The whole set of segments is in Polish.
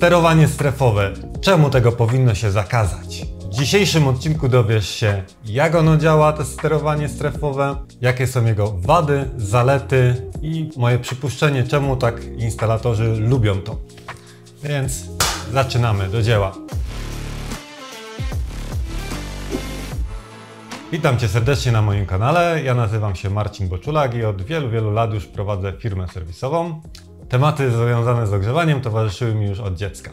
Sterowanie strefowe. Czemu tego powinno się zakazać? W dzisiejszym odcinku dowiesz się, jak ono działa, to sterowanie strefowe, jakie są jego wady, zalety i moje przypuszczenie, czemu tak instalatorzy lubią to. Więc zaczynamy do dzieła. Witam Cię serdecznie na moim kanale. Ja nazywam się Marcin Boczulak i od wielu lat już prowadzę firmę serwisową. Tematy związane z ogrzewaniem towarzyszyły mi już od dziecka.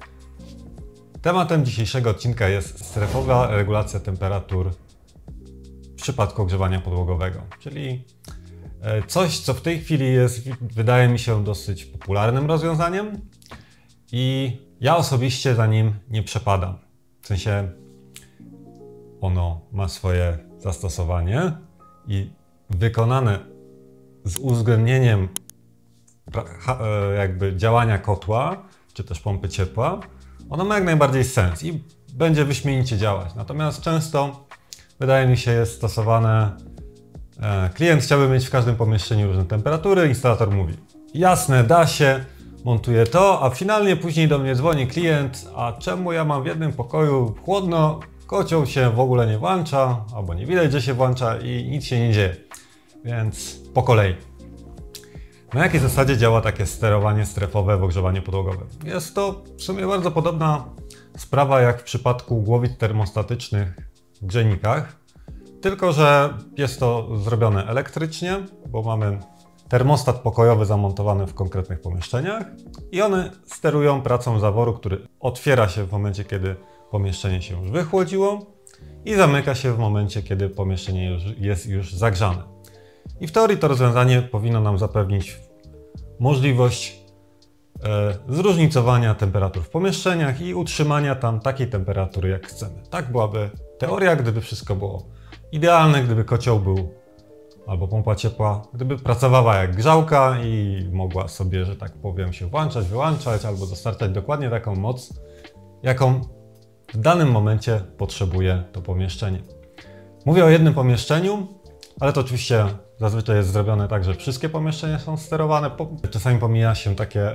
Tematem dzisiejszego odcinka jest strefowa regulacja temperatur w przypadku ogrzewania podłogowego, czyli coś, co w tej chwili jest, wydaje mi się, dosyć popularnym rozwiązaniem i ja osobiście za nim nie przepadam. W sensie ono ma swoje zastosowanie i wykonane z uwzględnieniem jakby działania kotła, czy też pompy ciepła, ono ma jak najbardziej sens i będzie wyśmienicie działać. Natomiast często, wydaje mi się, jest stosowane, klient chciałby mieć w każdym pomieszczeniu różne temperatury, instalator mówi, jasne, da się, montuję to, a finalnie później do mnie dzwoni klient, a czemu ja mam w jednym pokoju chłodno, kocioł się w ogóle nie włącza, albo nie widać, że się włącza i nic się nie dzieje. Więc po kolei. Na jakiej zasadzie działa takie sterowanie strefowe w ogrzewaniu podłogowym? Jest to w sumie bardzo podobna sprawa jak w przypadku głowic termostatycznych w grzejnikach, tylko że jest to zrobione elektrycznie, bo mamy termostat pokojowy zamontowany w konkretnych pomieszczeniach i one sterują pracą zaworu, który otwiera się w momencie, kiedy pomieszczenie się już wychłodziło i zamyka się w momencie, kiedy pomieszczenie jest już zagrzane. I w teorii to rozwiązanie powinno nam zapewnić możliwość zróżnicowania temperatur w pomieszczeniach i utrzymania tam takiej temperatury, jak chcemy. Tak byłaby teoria, gdyby wszystko było idealne, gdyby kocioł był albo pompa ciepła, gdyby pracowała jak grzałka i mogła sobie, że tak powiem, się włączać, wyłączać albo dostarczać dokładnie taką moc, jaką w danym momencie potrzebuje to pomieszczenie. Mówię o jednym pomieszczeniu, ale to oczywiście zazwyczaj jest zrobione tak, że wszystkie pomieszczenia są sterowane. Czasami pomija się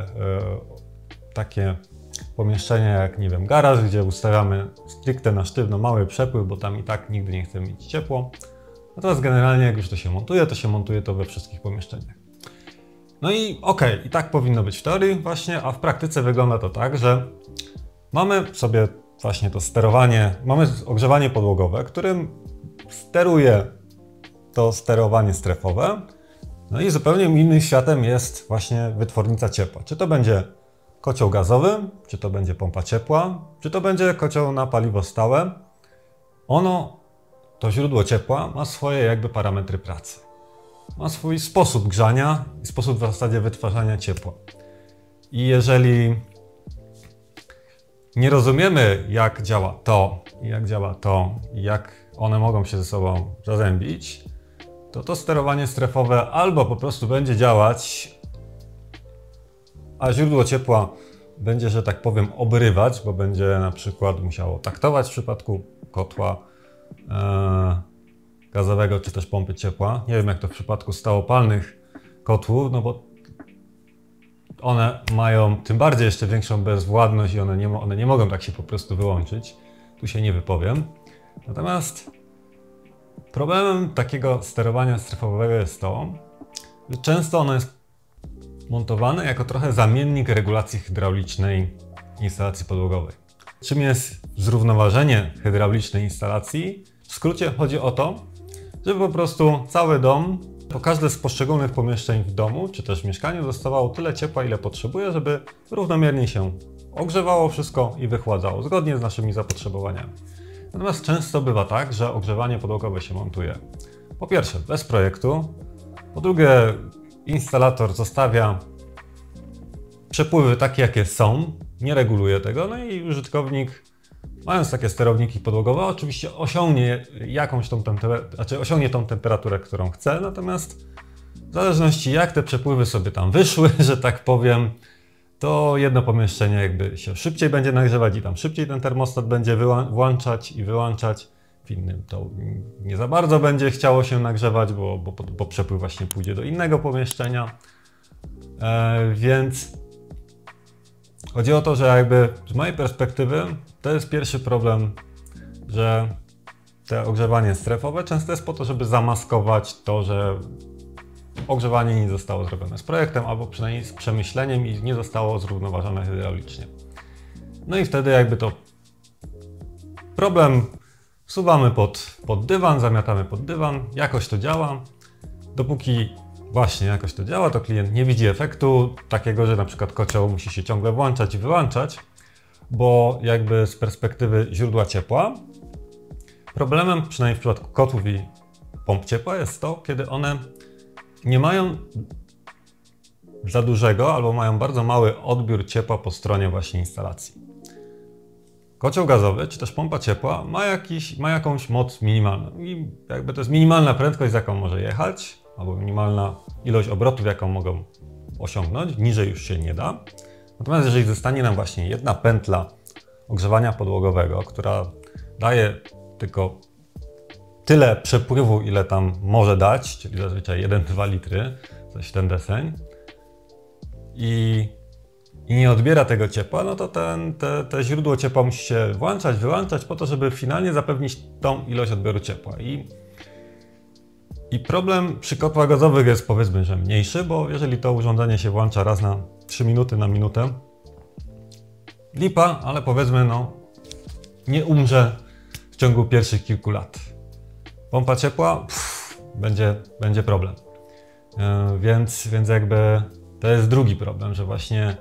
takie pomieszczenia jak, nie wiem, garaż, gdzie ustawiamy stricte na sztywno mały przepływ, bo tam i tak nigdy nie chcemy mieć ciepło. Natomiast generalnie jak już to się montuje to we wszystkich pomieszczeniach. No i okej, i tak powinno być w teorii właśnie, a w praktyce wygląda to tak, że mamy sobie właśnie to sterowanie, mamy ogrzewanie podłogowe, którym steruje to sterowanie strefowe. No i zupełnie innym światem jest właśnie wytwornica ciepła. Czy to będzie kocioł gazowy, czy to będzie pompa ciepła, czy to będzie kocioł na paliwo stałe. To źródło ciepła ma swoje jakby parametry pracy. Ma swój sposób grzania i sposób w zasadzie wytwarzania ciepła. I jeżeli nie rozumiemy, jak działa to i jak one mogą się ze sobą zazębić, to sterowanie strefowe albo po prostu będzie działać, a źródło ciepła będzie, że tak powiem, obrywać, bo będzie na przykład musiało taktować w przypadku kotła gazowego czy też pompy ciepła. Nie wiem, jak to w przypadku stałopalnych kotłów, no bo one mają tym bardziej jeszcze większą bezwładność i one nie mogą tak się po prostu wyłączyć. Tu się nie wypowiem. Natomiast problemem takiego sterowania strefowego jest to, że często ono jest montowane jako trochę zamiennik regulacji hydraulicznej instalacji podłogowej. Czym jest zrównoważenie hydraulicznej instalacji? W skrócie chodzi o to, żeby po prostu cały dom, każde z poszczególnych pomieszczeń w domu czy też w mieszkaniu dostawało tyle ciepła, ile potrzebuje, żeby równomiernie się ogrzewało wszystko i wychładzało, zgodnie z naszymi zapotrzebowaniami. Natomiast często bywa tak, że ogrzewanie podłogowe się montuje po pierwsze bez projektu, po drugie instalator zostawia przepływy takie, jakie są, nie reguluje tego, no i użytkownik, mając takie sterowniki podłogowe, oczywiście osiągnie osiągnie tą temperaturę, którą chce, natomiast w zależności jak te przepływy sobie tam wyszły, że tak powiem, to jedno pomieszczenie jakby się szybciej będzie nagrzewać i tam szybciej ten termostat będzie włączać i wyłączać. W innym to nie za bardzo będzie chciało się nagrzewać, bo przepływ właśnie pójdzie do innego pomieszczenia. Więc Chodzi o to, że jakby z mojej perspektywy to jest pierwszy problem, że te ogrzewanie strefowe często jest po to, żeby zamaskować to, że ogrzewanie nie zostało zrobione z projektem, albo przynajmniej z przemyśleniem i nie zostało zrównoważone hydraulicznie. No i wtedy jakby to problem wsuwamy pod dywan, zamiatamy pod dywan, jakoś to działa. Dopóki właśnie jakoś to działa, to klient nie widzi efektu takiego, że na przykład kocioł musi się ciągle włączać i wyłączać, bo jakby z perspektywy źródła ciepła problemem, przynajmniej w przypadku kotłów i pomp ciepła, jest to, kiedy one nie mają za dużego albo mają bardzo mały odbiór ciepła po stronie właśnie instalacji. Kocioł gazowy czy też pompa ciepła ma jakąś moc minimalną i jakby to jest minimalna prędkość, z jaką może jechać, albo minimalna ilość obrotów, jaką mogą osiągnąć, niżej już się nie da. Natomiast jeżeli zostanie nam właśnie jedna pętla ogrzewania podłogowego, która daje tylko tyle przepływu, ile tam może dać, czyli zazwyczaj 1-2 litry, coś w ten deseń, i nie odbiera tego ciepła, no to te źródło ciepła musi się włączać, wyłączać po to, żeby finalnie zapewnić tą ilość odbioru ciepła. I problem przy kotłach gazowych jest, powiedzmy, że mniejszy, bo jeżeli to urządzenie się włącza raz na 3 minuty, na minutę, lipa, ale powiedzmy, no nie umrze w ciągu pierwszych kilku lat. Pompa ciepła, będzie problem. Więc jakby to jest drugi problem, że właśnie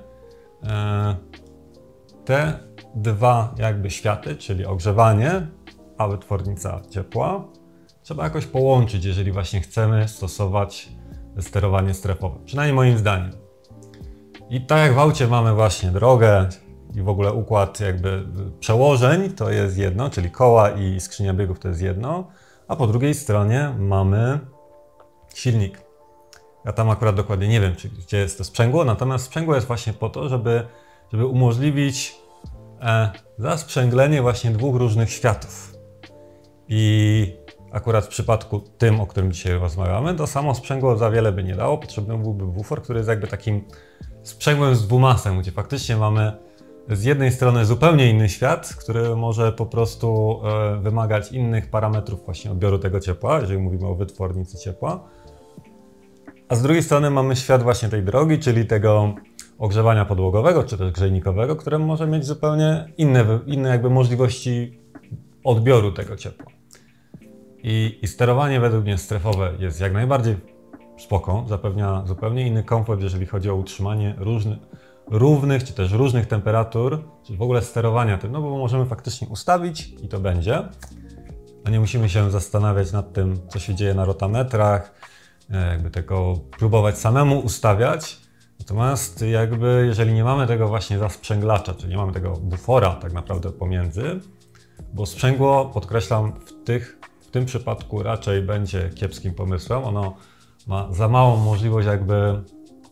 te dwa jakby światy, czyli ogrzewanie, a wytwornica ciepła, trzeba jakoś połączyć, jeżeli właśnie chcemy stosować sterowanie strefowe. Przynajmniej moim zdaniem. I tak jak w aucie mamy właśnie drogę i w ogóle układ jakby przełożeń, to jest jedno, czyli koła i skrzynia biegów to jest jedno, a po drugiej stronie mamy silnik. Ja tam akurat dokładnie nie wiem, gdzie jest to sprzęgło, natomiast sprzęgło jest właśnie po to, żeby umożliwić zasprzęglenie właśnie dwóch różnych światów. I akurat w przypadku tym, o którym dzisiaj rozmawiamy, to samo sprzęgło za wiele by nie dało. Potrzebny byłby bufor, który jest jakby takim sprzęgłem z dwumasem, gdzie faktycznie mamy z jednej strony zupełnie inny świat, który może po prostu wymagać innych parametrów właśnie odbioru tego ciepła, jeżeli mówimy o wytwornicy ciepła. A z drugiej strony mamy świat właśnie tej drogi, czyli tego ogrzewania podłogowego, czy też grzejnikowego, które może mieć zupełnie inne jakby możliwości odbioru tego ciepła. I sterowanie według mnie strefowe jest jak najbardziej spoko, zapewnia zupełnie inny komfort, jeżeli chodzi o utrzymanie równych, czy też różnych temperatur, czy w ogóle sterowania tym, no bo możemy faktycznie ustawić i to będzie, a nie musimy się zastanawiać nad tym, co się dzieje na rotametrach, jakby tego próbować samemu ustawiać. Natomiast jakby jeżeli nie mamy tego właśnie zasprzęglacza, czyli nie mamy tego bufora tak naprawdę pomiędzy, bo sprzęgło, podkreślam, w tym przypadku raczej będzie kiepskim pomysłem. Ono ma za małą możliwość jakby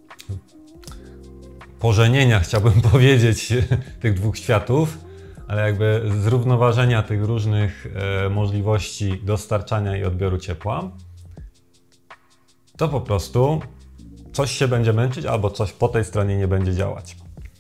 pożenienia, chciałbym powiedzieć, tych dwóch światów, ale jakby zrównoważenia tych różnych możliwości dostarczania i odbioru ciepła, to po prostu coś się będzie męczyć albo coś po tej stronie nie będzie działać.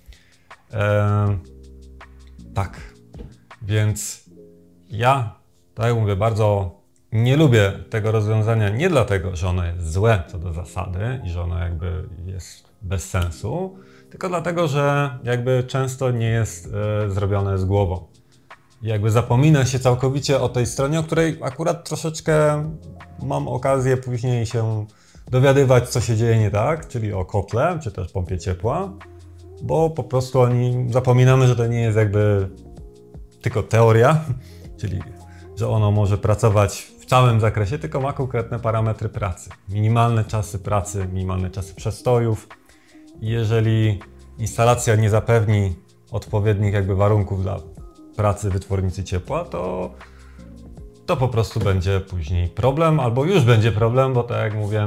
Tak, więc ja, tak jak mówię, bardzo nie lubię tego rozwiązania nie dlatego, że ono jest złe co do zasady i że ono jakby jest bez sensu, tylko dlatego, że jakby często nie jest zrobione z głową. I jakby zapomina się całkowicie o tej stronie, o której akurat troszeczkę mam okazję później się dowiadywać, co się dzieje nie tak, czyli o kotle, czy też pompie ciepła, bo po prostu zapominamy, że to nie jest jakby tylko teoria, czyli że ono może pracować w całym zakresie, tylko ma konkretne parametry pracy. Minimalne czasy pracy, minimalne czasy przestojów. I jeżeli instalacja nie zapewni odpowiednich jakby warunków dla pracy wytwornicy ciepła, to po prostu będzie później problem, albo już będzie problem, bo tak jak mówię,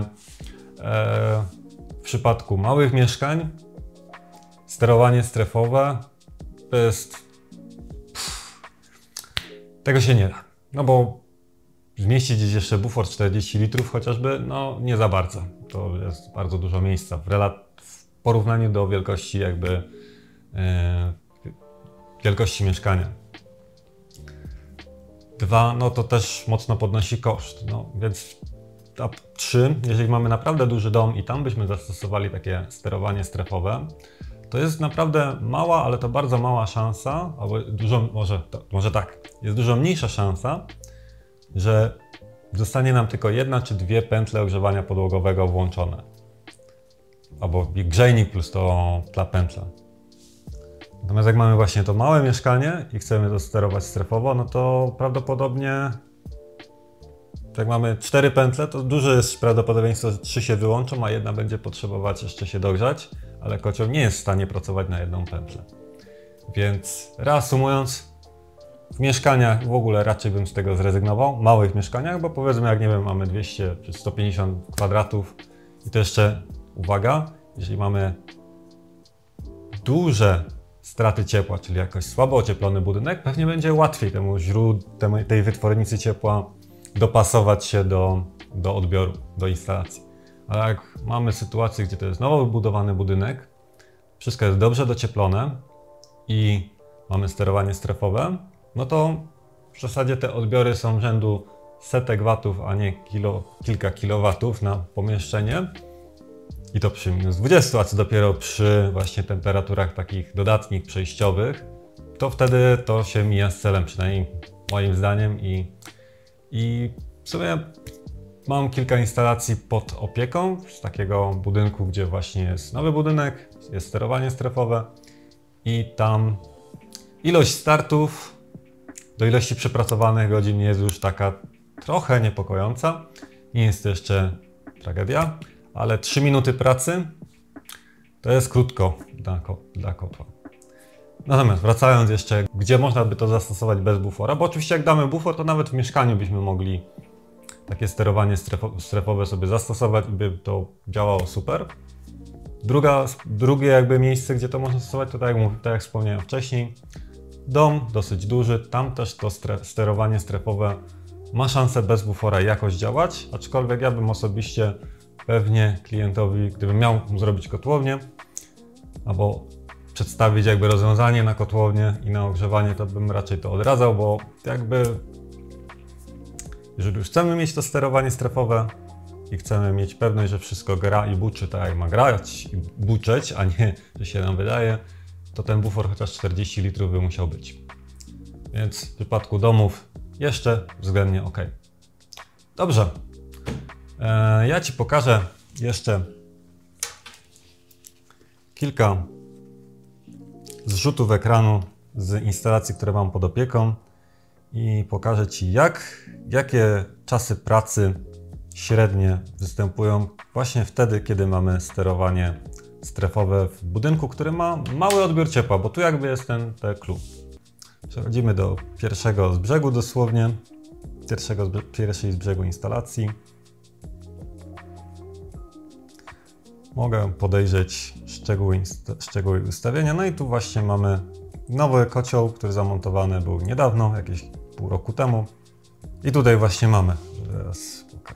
w przypadku małych mieszkań sterowanie strefowe to jest... Tego się nie da, no bo zmieścić gdzieś jeszcze bufor 40 litrów chociażby, no nie za bardzo. To jest bardzo dużo miejsca w porównaniu do wielkości jakby wielkości mieszkania. 2, no to też mocno podnosi koszt, no więc 3, jeżeli mamy naprawdę duży dom i tam byśmy zastosowali takie sterowanie strefowe, to jest naprawdę mała, ale to bardzo mała szansa, albo może tak, jest dużo mniejsza szansa, że zostanie nam tylko 1 czy 2 pętle ogrzewania podłogowego włączone. Albo grzejnik plus ta pętla. Natomiast jak mamy właśnie to małe mieszkanie i chcemy to sterować strefowo, no to prawdopodobnie jak mamy 4 pętle, to duże jest prawdopodobieństwo, że 3 się wyłączą, a 1 będzie potrzebować jeszcze się dogrzać, ale kocioł nie jest w stanie pracować na 1 pętlę. Więc reasumując, w mieszkaniach w ogóle raczej bym z tego zrezygnował, małych mieszkaniach, bo powiedzmy jak nie wiem, mamy 200 czy 150 kwadratów i to jeszcze, uwaga, jeżeli mamy duże straty ciepła, czyli jakoś słabo ocieplony budynek, pewnie będzie łatwiej tej wytwornicy ciepła dopasować się do odbioru, do instalacji. Ale jak mamy sytuację, gdzie to jest nowo wybudowany budynek, wszystko jest dobrze docieplone i mamy sterowanie strefowe, no to w zasadzie te odbiory są rzędu setek watów, a nie kilka kilowatów na pomieszczenie. I to przy minus 20, a co dopiero przy właśnie temperaturach takich dodatnich, przejściowych, to wtedy to się mija z celem, przynajmniej moim zdaniem. I w sumie mam kilka instalacji pod opieką z takiego budynku, gdzie właśnie jest nowy budynek, jest sterowanie strefowe i tam ilość startów do ilości przepracowanych godzin jest już taka trochę niepokojąca. Nie jest to jeszcze tragedia, ale 3 minuty pracy to jest krótko dla kotła. Natomiast wracając jeszcze, gdzie można by to zastosować bez bufora, bo oczywiście jak damy bufor, to nawet w mieszkaniu byśmy mogli takie sterowanie strefowe sobie zastosować i by to działało super. Drugie jakby miejsce, gdzie to można stosować, to tak jak wspomniałem wcześniej, dom dosyć duży, tam też to sterowanie strefowe ma szansę bez bufora jakoś działać, aczkolwiek ja bym osobiście pewnie klientowi, gdybym miał zrobić kotłownię, albo przedstawić jakby rozwiązanie na kotłownię i na ogrzewanie, to bym raczej to odradzał, bo jakby jeżeli już chcemy mieć to sterowanie strefowe i chcemy mieć pewność, że wszystko gra i buczy tak jak ma grać i buczeć, a nie, że się nam wydaje, to ten bufor chociaż 40 litrów by musiał być. Więc w przypadku domów jeszcze względnie ok. Dobrze. Ja Ci pokażę jeszcze kilka zrzutów ekranu z instalacji, które mam pod opieką i pokażę Ci jakie czasy pracy średnie występują właśnie wtedy, kiedy mamy sterowanie strefowe w budynku, który ma mały odbiór ciepła, bo tu jakby jest ten clue. Przechodzimy do pierwszego z brzegu dosłownie, pierwszej z brzegu instalacji. Mogę podejrzeć szczegóły ustawienia. No i tu właśnie mamy nowy kocioł, który zamontowany był niedawno, jakieś pół roku temu. I tutaj właśnie mamy, teraz pokażę,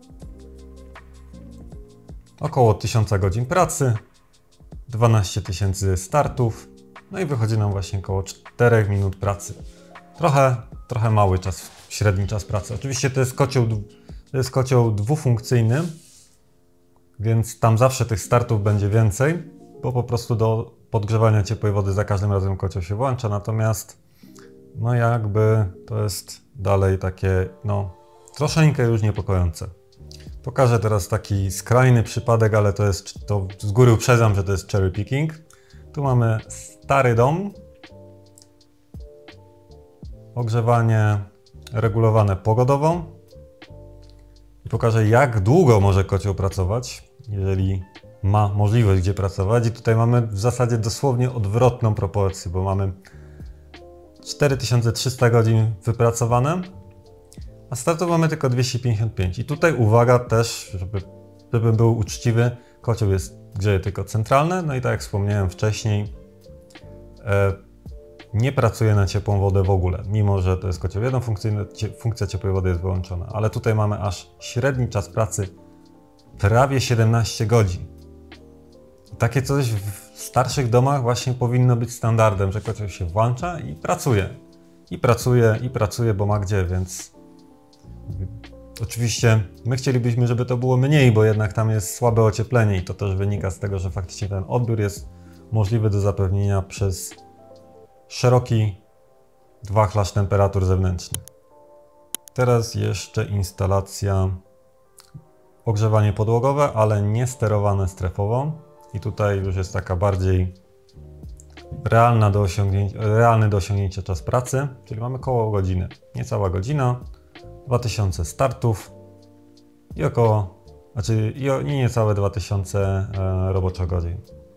około 1000 godzin pracy, 12 000 startów, no i wychodzi nam właśnie około 4 minut pracy. Trochę mały czas, średni czas pracy. Oczywiście to jest kocioł dwufunkcyjny, więc tam zawsze tych startów będzie więcej, bo po prostu do podgrzewania ciepłej wody za każdym razem kocioł się włącza, natomiast no jakby to jest dalej takie, no troszeczkę już niepokojące. Pokażę teraz taki skrajny przypadek, ale to z góry uprzedzam, że to jest cherry picking. Tu mamy stary dom, ogrzewanie regulowane pogodowo i pokażę, jak długo może kocioł pracować, jeżeli ma możliwość gdzie pracować. I tutaj mamy w zasadzie dosłownie odwrotną proporcję, bo mamy 4300 godzin wypracowane, a startu mamy tylko 255. I tutaj uwaga też, żeby był uczciwy, kocioł grzeje tylko centralne, no i tak jak wspomniałem wcześniej, nie pracuje na ciepłą wodę w ogóle, mimo że to jest kocioł jednofunkcyjny, funkcja ciepłej wody jest wyłączona. Ale tutaj mamy aż średni czas pracy prawie 17 godzin. Takie coś w starszych domach właśnie powinno być standardem, że kocioł się włącza i pracuje. I pracuje, bo ma gdzie, więc oczywiście my chcielibyśmy, żeby to było mniej, bo jednak tam jest słabe ocieplenie i to też wynika z tego, że faktycznie ten odbiór jest możliwy do zapewnienia przez szeroki wachlarz temperatur zewnętrznych. Teraz jeszcze instalacja, ogrzewanie podłogowe, ale nie sterowane strefowo. I tutaj już jest taka bardziej realny do osiągnięcia czas pracy, czyli mamy około godziny, niecała godzina, 2000 startów i około, i niecałe 2000 roboczo godzin.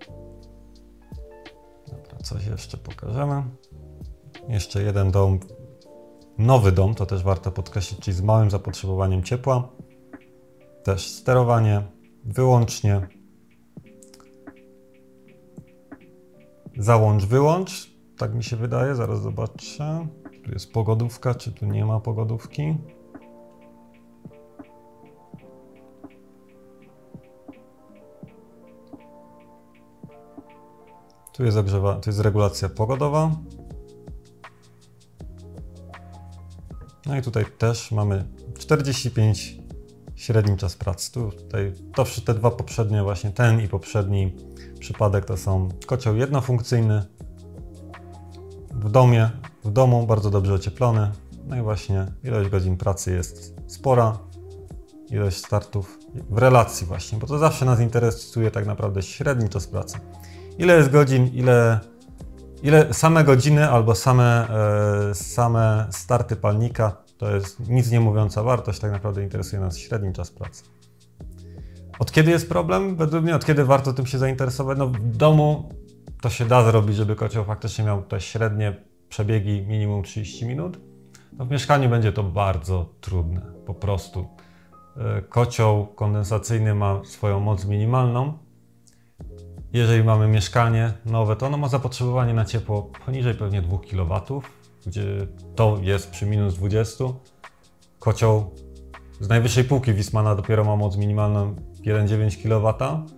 Dobra, coś jeszcze pokażemy. Jeszcze jeden dom, nowy dom, to też warto podkreślić, czyli z małym zapotrzebowaniem ciepła. Też sterowanie wyłącznie. Załącz, wyłącz, tak mi się wydaje, zaraz zobaczę. Tu jest pogodówka, czy tu nie ma pogodówki? Tu jest regulacja pogodowa. No i tutaj też mamy 45 średni czas pracy. Te dwa poprzednie, właśnie ten i poprzedni przypadek to są kocioł jednofunkcyjny w domu bardzo dobrze ocieplony. No i właśnie ilość godzin pracy jest spora, ilość startów w relacji właśnie, bo to zawsze nas interesuje tak naprawdę średni czas pracy. Ile jest godzin, ile same godziny albo same starty palnika, to jest nic nie mówiąca wartość, tak naprawdę interesuje nas średni czas pracy. Od kiedy jest problem? Według mnie od kiedy warto tym się zainteresować? No w domu to się da zrobić, żeby kocioł faktycznie miał te średnie przebiegi minimum 30 minut. No w mieszkaniu będzie to bardzo trudne, po prostu. Kocioł kondensacyjny ma swoją moc minimalną. Jeżeli mamy mieszkanie nowe, to ono ma zapotrzebowanie na ciepło poniżej pewnie 2 kW, gdzie to jest przy minus 20. Kocioł z najwyższej półki Wismana dopiero ma moc minimalną 1,9 kW,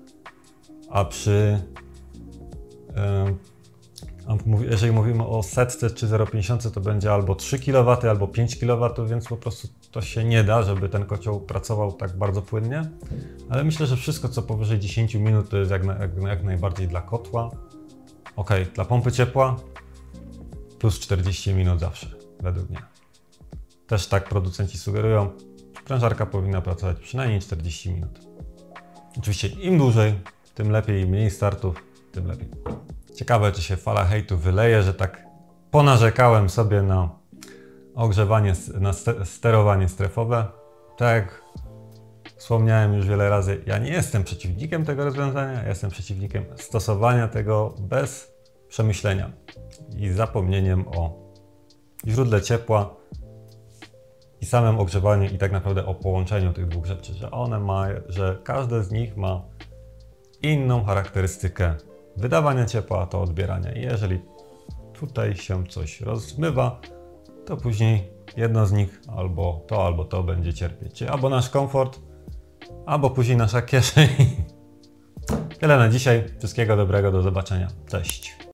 jeżeli mówimy o setce czy 0,50, to będzie albo 3 kW, albo 5 kW, więc po prostu to się nie da, żeby ten kocioł pracował tak bardzo płynnie. Ale myślę, że wszystko co powyżej 10 minut to jest jak najbardziej dla kotła. Ok, dla pompy ciepła plus 40 minut zawsze, według mnie. Też tak producenci sugerują. Sprężarka powinna pracować przynajmniej 40 minut. Oczywiście im dłużej, tym lepiej, im mniej startów, tym lepiej. Ciekawe, czy się fala hejtu wyleje, że tak ponarzekałem sobie na ogrzewanie, na sterowanie strefowe. Tak jak wspomniałem już wiele razy, ja nie jestem przeciwnikiem tego rozwiązania, ja jestem przeciwnikiem stosowania tego bez przemyślenia i zapomnieniem o źródle ciepła i samym ogrzewaniu i tak naprawdę o połączeniu tych dwóch rzeczy, że każde z nich ma inną charakterystykę wydawania ciepła, a to odbierania. I jeżeli tutaj się coś rozmywa, to później jedno z nich albo to będzie cierpieć. Albo nasz komfort, albo później nasza kieszeń. Tyle na dzisiaj. Wszystkiego dobrego, do zobaczenia. Cześć.